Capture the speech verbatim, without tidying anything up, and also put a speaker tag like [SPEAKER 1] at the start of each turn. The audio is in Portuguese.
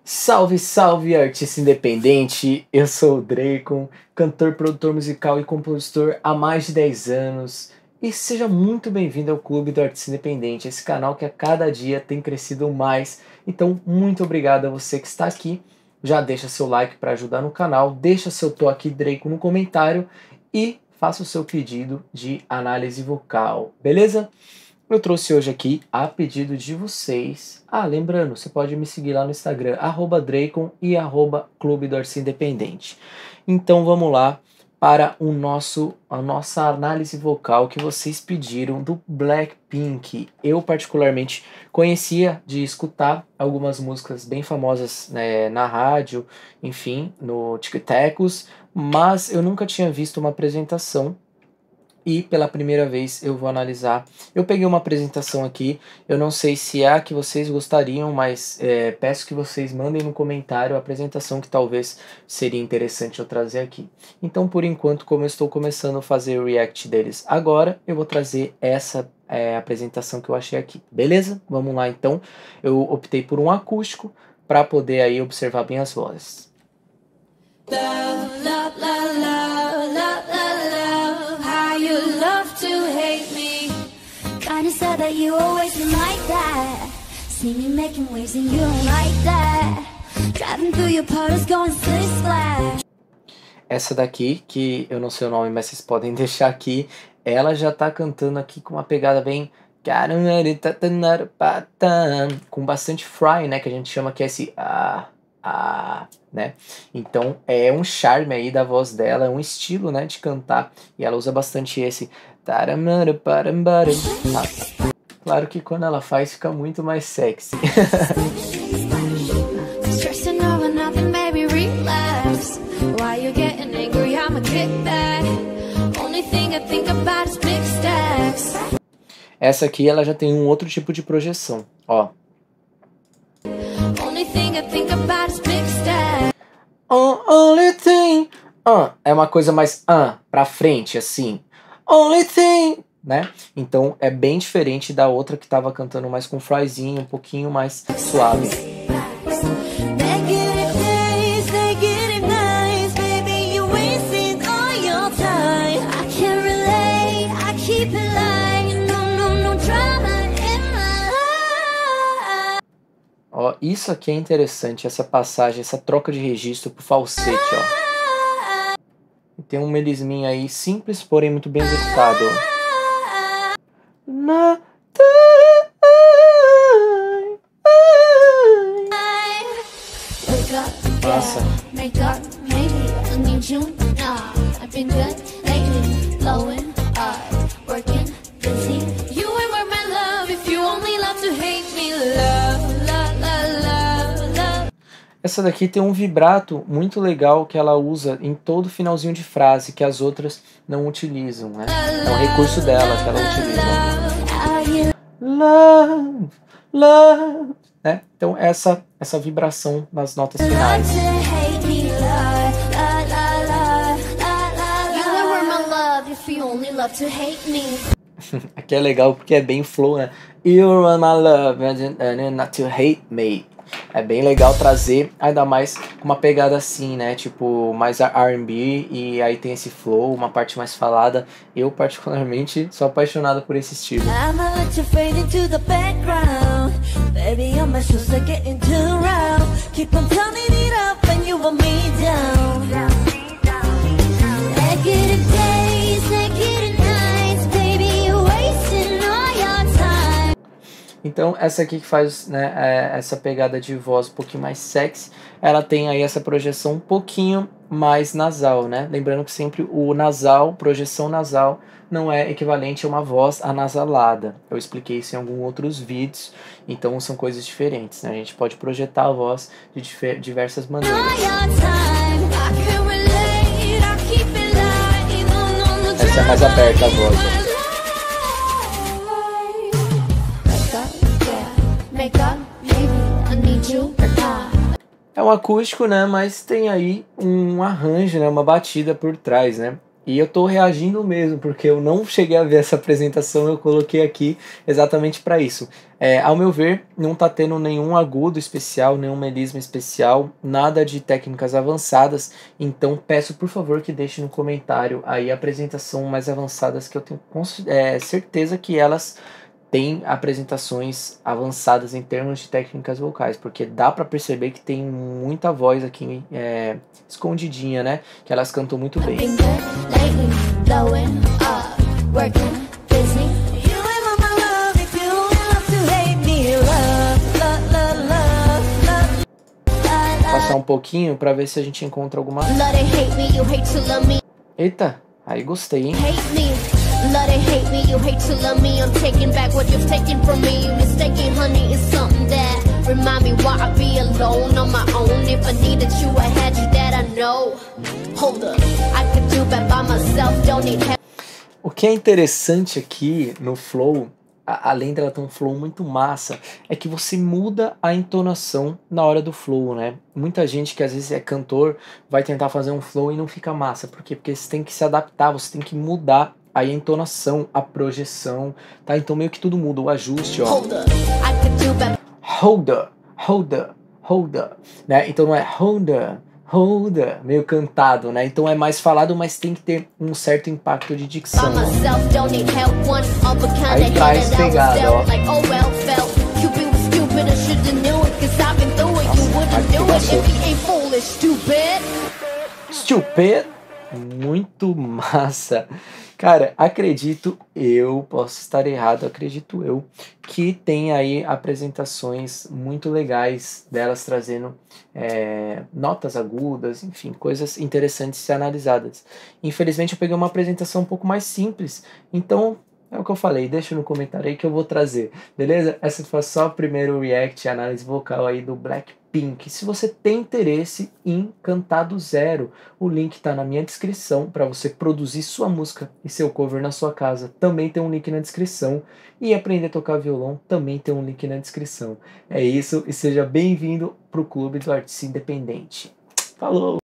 [SPEAKER 1] Salve, salve, artista independente! Eu sou o Dracon, cantor, produtor musical e compositor há mais de dez anos. E seja muito bem-vindo ao Clube do Artista Independente, esse canal que a cada dia tem crescido mais. Então, muito obrigado a você que está aqui. Já deixa seu like para ajudar no canal, deixa seu toque Dracon no comentário e faça o seu pedido de análise vocal, beleza? Eu trouxe hoje aqui, a pedido de vocês... Ah, lembrando, você pode me seguir lá no Instagram, arroba Dracon e arroba Clube do Artista Independente. Então vamos lá para o nosso, a nossa análise vocal que vocês pediram do Blackpink. Eu particularmente conhecia de escutar algumas músicas bem famosas, né, na rádio, enfim, no TikTok's, mas eu nunca tinha visto uma apresentação. E pela primeira vez eu vou analisar. Eu peguei uma apresentação aqui, eu não sei se é a que vocês gostariam, mas é, peço que vocês mandem no comentário a apresentação que talvez seria interessante eu trazer aqui. Então, por enquanto, como eu estou começando a fazer o react deles agora, eu vou trazer essa é, apresentação que eu achei aqui, beleza? Vamos lá então. Eu optei por um acústico para poder aí observar bem as vozes. Said that you always been like that. See me making waves and you don't like that. Driving through your puddles going silly splash. Essa daqui, que eu não sei o nome, mas vocês podem deixar aqui, ela já tá cantando aqui com uma pegada bem... com bastante fry, né, que a gente chama que é esse... Ah, ah, né? Então é um charme aí da voz dela, é um estilo, né, de cantar, e ela usa bastante esse... Claro que quando ela faz fica muito mais sexy. Essa aqui ela já tem um outro tipo de projeção, ó. Only thing, uh, é uma coisa mais uh, pra frente, assim. Only thing, né? Então é bem diferente da outra que tava cantando mais com fryzinho, um pouquinho mais suave. Ó, isso aqui é interessante, essa passagem, essa troca de registro pro falsete, ó. Tem um melisminho aí simples, porém muito bem executado. Nossa. Essa daqui tem um vibrato muito legal que ela usa em todo finalzinho de frase, que as outras não utilizam, né? É um recurso dela que ela utiliza. Love, love, né? Então essa, essa vibração nas notas finais. Aqui é legal porque é bem flow, né? You are my love, and not to hate me. É bem legal trazer, ainda mais com uma pegada assim, né? Tipo, mais R and B, e aí tem esse flow, uma parte mais falada. Eu, particularmente, sou apaixonado por esse estilo. Então essa aqui que faz, né, é, essa pegada de voz um pouquinho mais sexy, ela tem aí essa projeção um pouquinho mais nasal, né? Lembrando que sempre o nasal, projeção nasal, não é equivalente a uma voz anasalada. Eu expliquei isso em alguns outros vídeos, então são coisas diferentes, né? A gente pode projetar a voz de diversas maneiras. Essa é mais aberta a voz, ó. É um acústico, né, mas tem aí um arranjo, né, uma batida por trás, né? E eu tô reagindo mesmo, porque eu não cheguei a ver essa apresentação, eu coloquei aqui exatamente para isso. É, ao meu ver, não tá tendo nenhum agudo especial, nenhum melisma especial, nada de técnicas avançadas, então peço por favor que deixe no comentário aí a apresentação mais avançadas, que eu tenho é, certeza que elas têm apresentações avançadas em termos de técnicas vocais, porque dá para perceber que tem muita voz aqui é, escondidinha, né? Que elas cantam muito bem. Passar um pouquinho para ver se a gente encontra alguma. Eita, aí gostei, hein? Love and hate me, you hate to love me. I'm taking back what you've taken from me. You mistaken, honey, is something that remind me why I be alone on my own. If I needed you, I had you that I know. Hold up, I could do back by myself, don't need help. O que é interessante aqui no flow, a, além dela ter um flow muito massa, é que você muda a entonação na hora do flow, né? Muita gente que às vezes é cantor vai tentar fazer um flow e não fica massa. Por quê? Porque você tem que se adaptar, você tem que mudar aí a entonação, a projeção, tá? Então meio que tudo muda, o ajuste, ó. Hold up, hold up, hold up, hold up, né? Então não é hold up, hold up, meio cantado, né? Então é mais falado, mas tem que ter um certo impacto de dicção. Aí traz pegada, ó. Nossa, stupid, muito massa. Cara, acredito eu, posso estar errado, acredito eu, que tem aí apresentações muito legais delas trazendo é, notas agudas, enfim, coisas interessantes de ser analisadas. Infelizmente eu peguei uma apresentação um pouco mais simples, então é o que eu falei, deixa no comentário aí que eu vou trazer, beleza? Essa foi só o primeiro react, análise vocal aí do Blackpink. Se você tem interesse em cantar do zero, o link tá na minha descrição para você produzir sua música e seu cover na sua casa. Também tem um link na descrição. E aprender a tocar violão também tem um link na descrição. É isso e seja bem-vindo pro Clube do Artista Independente. Falou!